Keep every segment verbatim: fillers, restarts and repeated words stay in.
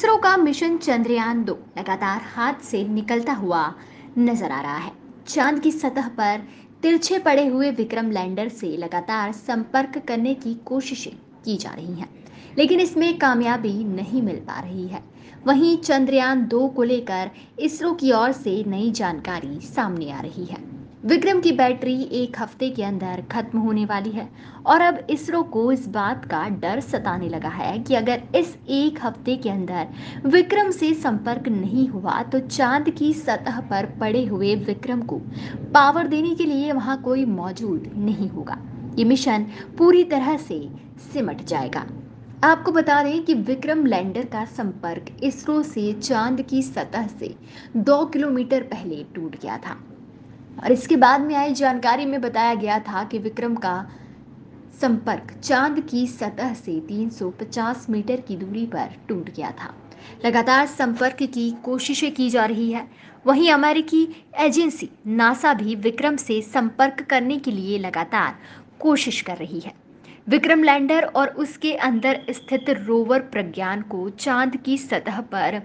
इसरो का मिशन चंद्रयान दो लगातार हाथ से निकलता हुआ नजर आ रहा है। चांद की सतह पर तिरछे पड़े हुए विक्रम लैंडर से लगातार संपर्क करने की कोशिशें की जा रही हैं, लेकिन इसमें कामयाबी नहीं मिल पा रही है। वहीं चंद्रयान दो को लेकर इसरो की ओर से नई जानकारी सामने आ रही है। विक्रम की बैटरी एक हफ्ते के अंदर खत्म होने वाली है और अब इसरो को इस बात का डर सताने लगा है कि अगर इस एक हफ्ते के अंदर विक्रम से संपर्क नहीं हुआ तो चांद की सतह पर पड़े हुए विक्रम को पावर देने के लिए वहां कोई मौजूद नहीं होगा। ये मिशन पूरी तरह से सिमट जाएगा। आपको बता दें कि विक्रम लैंडर का संपर्क इसरो से चांद की सतह से दो किलोमीटर पहले टूट गया था और इसके बाद में आई जानकारी में बताया गया था कि विक्रम का संपर्क चांद की सतह से तीन सौ पचास मीटर की दूरी पर टूट गया था। लगातार संपर्क की कोशिशें की जा रही है। वहीं अमेरिकी एजेंसी नासा भी विक्रम से संपर्क करने के लिए लगातार कोशिश कर रही है। विक्रम लैंडर और उसके अंदर स्थित रोवर प्रज्ञान को चांद की सतह पर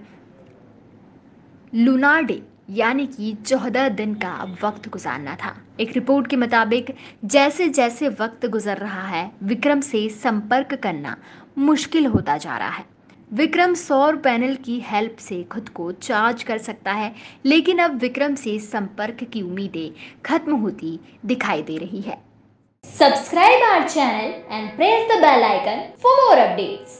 लूनार डे यानी कि चौदह दिन का वक्त गुजारना था। एक रिपोर्ट के मुताबिक जैसे जैसे वक्त गुजर रहा है, विक्रम से संपर्क करना मुश्किल होता जा रहा है। विक्रम सौर पैनल की हेल्प से खुद को चार्ज कर सकता है, लेकिन अब विक्रम से संपर्क की उम्मीदें खत्म होती दिखाई दे रही है। Subscribe our channel and press the bell icon for more updates.